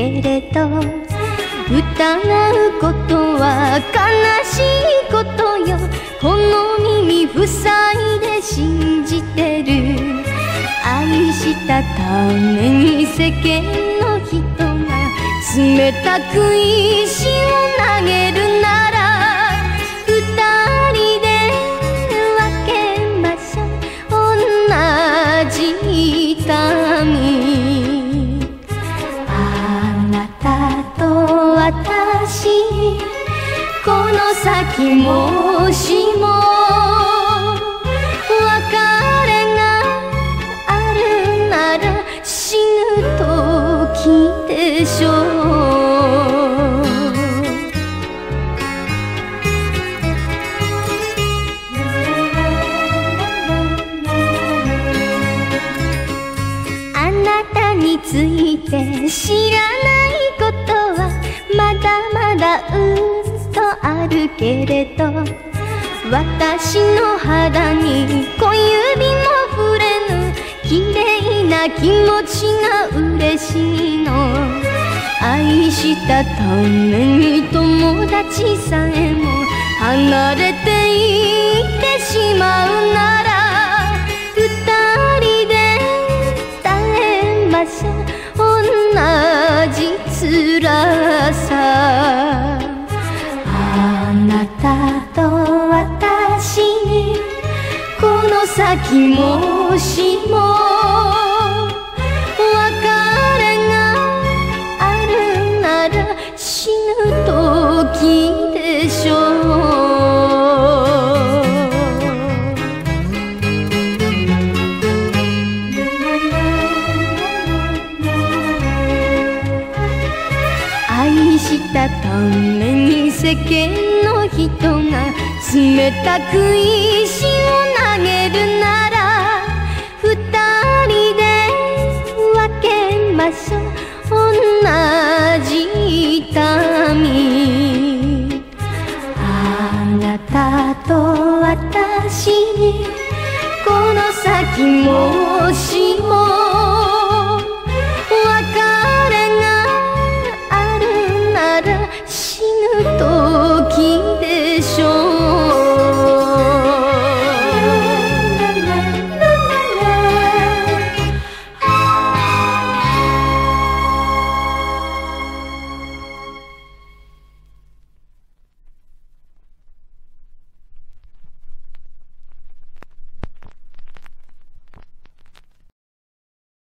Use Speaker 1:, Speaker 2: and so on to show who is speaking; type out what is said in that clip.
Speaker 1: けれど、疑うことは悲しいことよ。この耳塞いで信じてる。愛したために世間の人が冷たく石を投げるなら、二人で分けましょう同じ痛み。あなたと私、この先もしも別れがあるなら死ぬ時でしょう。あなたについて知らないことはまだまだとあるけれど、私の肌に小指も触れぬ綺麗な気持ちが嬉しいの。愛したために友達さえも離れていってしまうなら、二人で耐えましょう同じ辛さ。あなたと私にこの先もしも別れがあるなら死ぬ時でしょう。愛したために世間の人が冷たく石を投げるなら、二人で分けましょう同じ痛み。あなたと私にこの先も